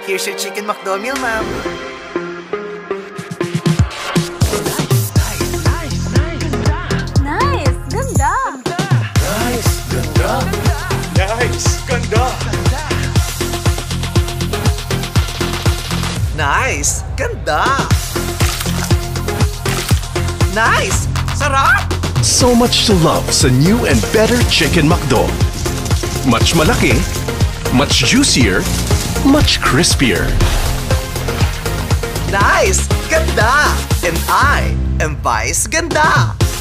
Here's your chicken McDo meal, ma'am. Nice! Ganda! Nice! Ganda! Nice! Ganda! Nice! Ganda! Nice! Sarap! So much to love sa new and better Chicken McDo. Much malaki, much juicier, much crispier. Nice! Ganda! And I am Vice Ganda!